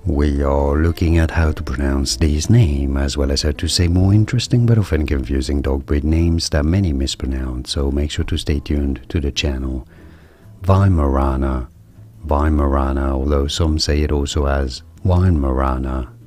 We are looking at how to pronounce these names, as well as how to say more interesting but often confusing dog breed names that many mispronounce, so make sure to stay tuned to the channel. Weimaraner, Weimaraner, although some say it also as Weimaraner,